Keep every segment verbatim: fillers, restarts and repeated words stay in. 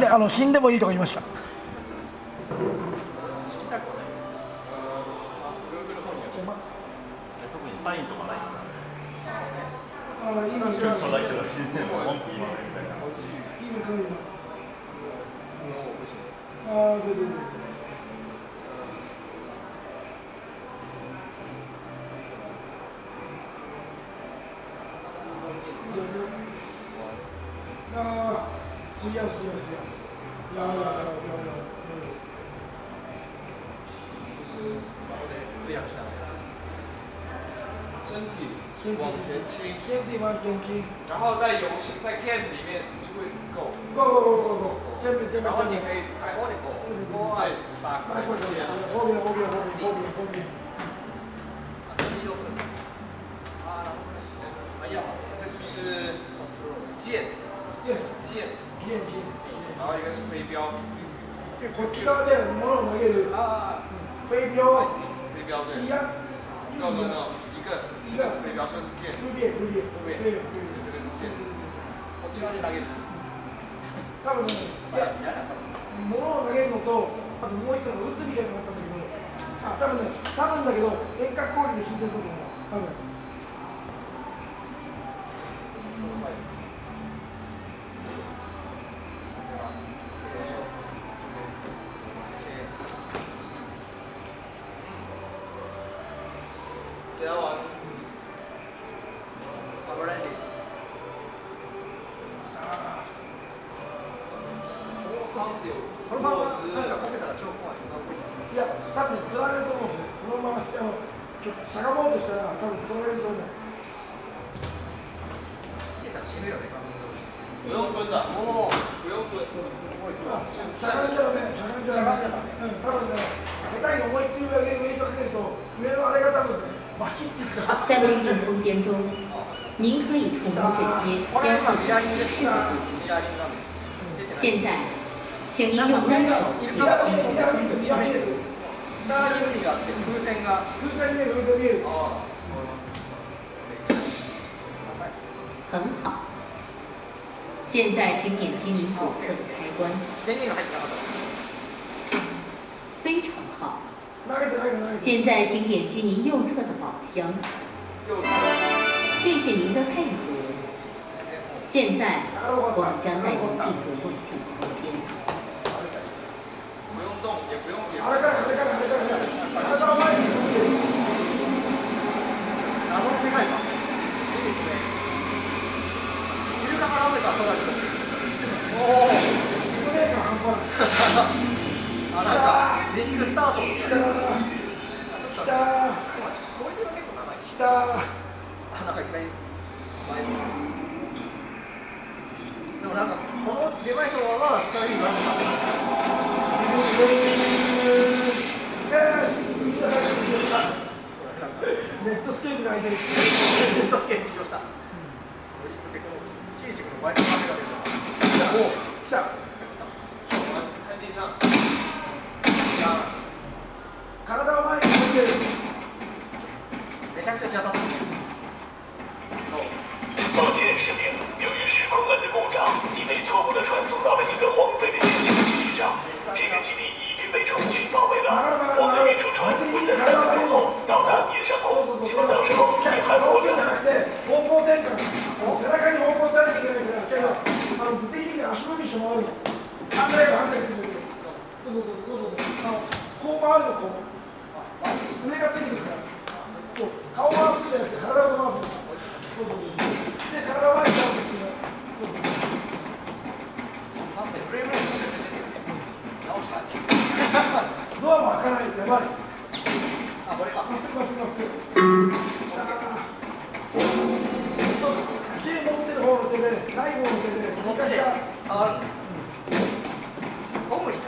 ね、あの死んでもいいとか言いました。 特にサインとかないですか。 ああ、今ちょっとだけど死んでも文句言いませんみたいな。 今可以吗？啊，对对对。啊，是要是要是要，要要要要要。 就是这样下来，身体往前倾， 这地方前倾， 然后在游戏在 game 里面就会够， 够够够够够，这边这边。 然后你可以开我的狗，我爱打来过这边，后面后面后面后面后面。 这里就是啊，哎呀，这个就是剑 ，yes， 剑， 剑剑。 然後一個是飛鏢。 こっち側で物を投げる。 ああ。 飛鏢。 飛鏢對。 一样。 no no no，一個一個是飛鏢，這個是劍。 不變不變不變。對對。 這個是劍。こっち側で投げる。 多分ね、いや、物を投げるのと、あともう一個の打つみたいなのがあったんだけど、あ、多分ね、多分だけど遠隔攻撃で近鉄すると思う。多分。 给他玩，玩不 ready。 ああ。 このパンツよ。このパンツなんかかけたら超怖い。 いや、多分釣られると思うんですよ。そのままあのしゃがもうとしたら多分釣られると思う。 切れたら締めるよね。不用蹲的。哦，不用蹲。 あ、しゃがんじゃダメ。しゃがんじゃダメ。うん、多分ね、下手に思いっきり上ウェイトかけると上のあれが多分ね。 在微镜空间中，您可以触摸这些标注的事物。现在，请您用单手给进行的光的调整。很好。现在，请点击您左侧的开关。非常好。现在请点击您右侧的宝箱。谢谢您的配合。现在我们将带您进入梦境空间。 不用动，也不用也。 あれからあれからあれから体を前に動いてる。 謎の世界観。いいですね。イルカから雨が空に。おお。 ストレート半端ない。 あ、なんかネックスタート。 来たー。来たー。 こういうの結構長い。 来たー。 あ、なんかいきなり前に。でもなんかこのデバイスをわざわざ使う意味があるのかな。 ネットスケープが開いてる。 ネットスケープ起動した。いちいちこのワイドカメラで。 お、来た。 在地上。 体を前に向ける。 めちゃくちゃ邪道。 报警视频，由于时空门的故障，已被错误的传送到了一个荒废的监狱基地上。这个基地已经被虫群包围了。我们运输船会在三十分后到达野上空，希望到时候你还活着。 方向転換。背中に方向されなきゃいけないから、けど、あの物理的に足踏みして回るの。反対側反対側。そうそうそうそうそう。あのこう回るのこう。上がついてるから。そう。顔回すんじゃなくて体を回すの。そうそうそう。で、体を前に倒すする。そうそうそう。ドアも開かない。やばい。 あ、これか。 まっすぐまっすぐまっすぐ。来たー。そう。K 持ってる方の手で、ない方の手で、昔は。 あ、ゴムに。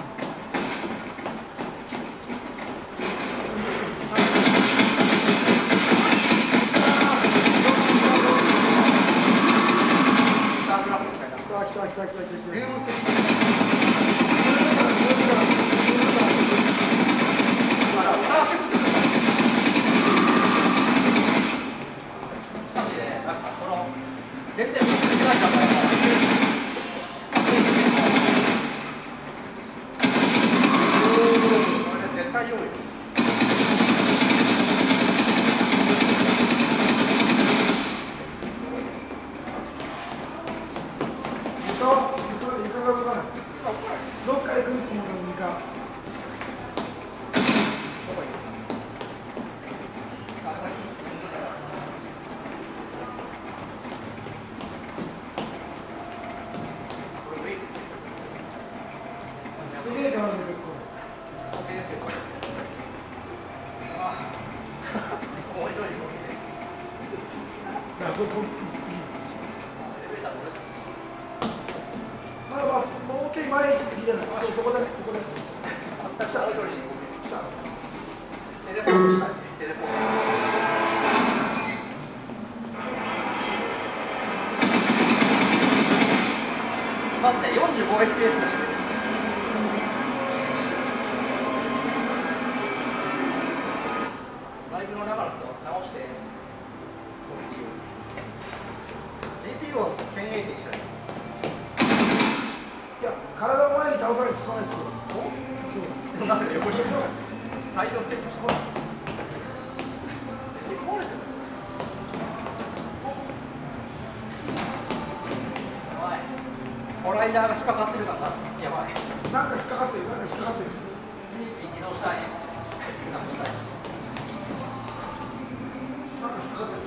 来た来た来た来た来た。 ルームスリー。あら、新しく。しかしね、なんかこの全然見てないから。 前いいじゃない。そうそこでそこで。 来た。来た。テレポートしたい。テレポート。まずね、よんじゅうごエフピーエス でした。ライブの中の人直して。ジーピーユー をじゅうはちにしたい。 いや、体を前に倒さないと進まないですよ。 そう。なぜか横に。サイドステップして。え、壊れてる。やばい。コライダーが引っかかってるからな。やばい。 なんか引っかかってる、なんか引っかかってる。 ユニティ起動したい。なんかしたい。 なんか引っかかってる。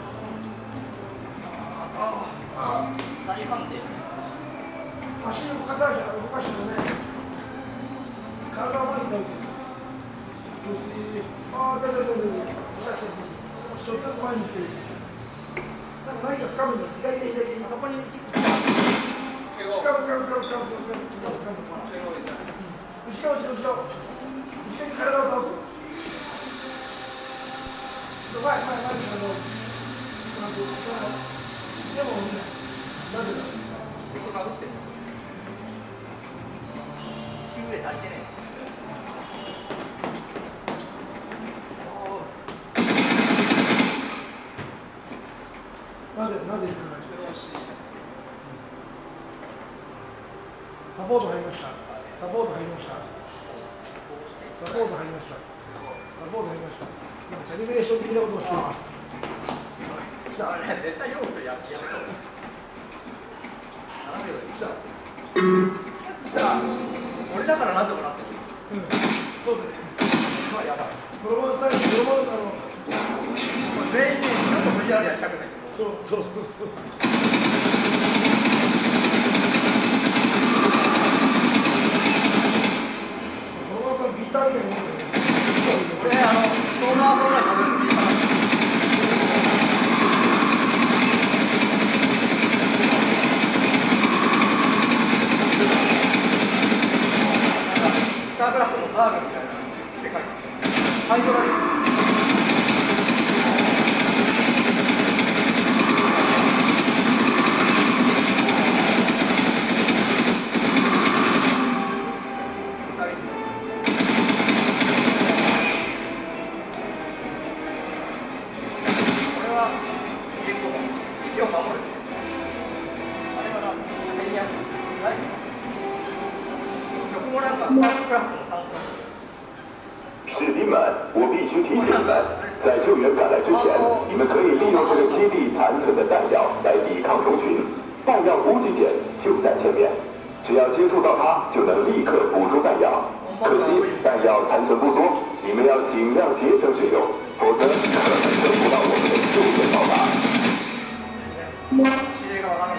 ああ。大判定。 足を動かさなきゃ動かしてもね。体を前に倒す。ああ、だだだだだ。ちょっと前に行ってる。なんか何か掴むんだ。左手左手。 そこに。 掴む掴む掴む掴む掴む掴む掴む掴む。後ろ後ろ後ろ。後ろに体を倒す。前前前に体を倒す。でもね、なぜだ。 敵が打ってる。きゅうで足りてねえ。 なぜなぜいかない。サポート入りました。サポート入りました。サポート入りました。サポート入りました。なんかキャリブレーション的なことをしています。来た。 絶対ヨークやってやめそうです。 来た。来た。 俺だからなんとかなってる。 うん。そうだね。 まあやばい。 プロマンさんにプロマンさんの。 全員ね、なんと ブイアール やりたくないけど。 そうそうそう。ビーターみたいなもんだよね。 俺、あの、ソーラードライ食べるのビーター。スタークラフトのザーグみたいな世界。ハイドラリスト。 士兵们，我必须提醒你们，在救援赶来之前，你们可以利用这个基地残存的弹药来抵抗虫群。弹药补给点就在前面，只要接触到它，就能立刻捕捉弹药。可惜弹药残存不多，你们要尽量节省使用，否则可能等不到我们的救援到达。 指令がわからない。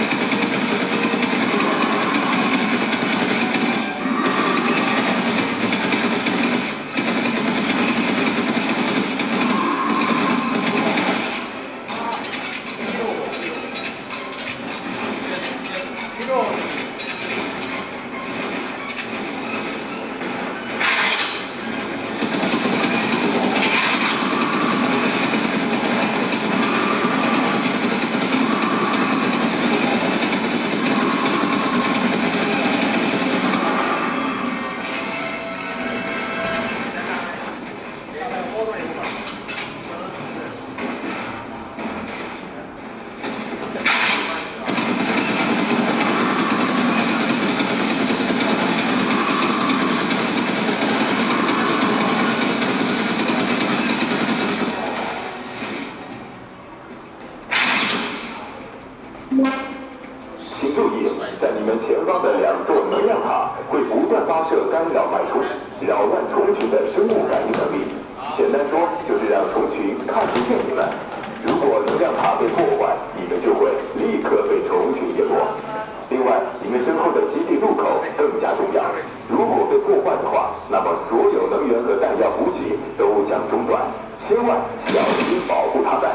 请注意，在你们前方的两座能量塔会不断发射干扰脉冲，扰乱虫群的生物感应能力。简单说，就是让虫群看不见你们。如果能量塔被破坏，你们就会立刻被虫群淹没。另外，你们身后的基地入口更加重要。如果被破坏的话，那么所有能源和弹药补给都将中断。千万小心保护他们。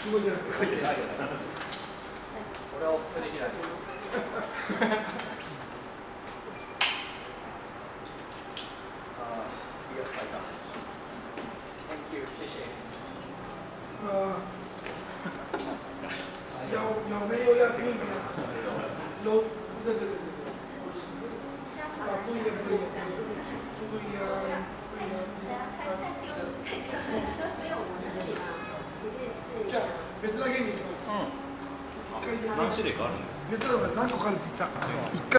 すごいじゃない。 俺はおすすめできない。 呃，有有没有要注意的？有，对对对对对。啊，注意的注意的注意啊，注意啊。じゃあ別なゲームいきます。 何種類かあるんですか？ 別なのが何個かあるって言った。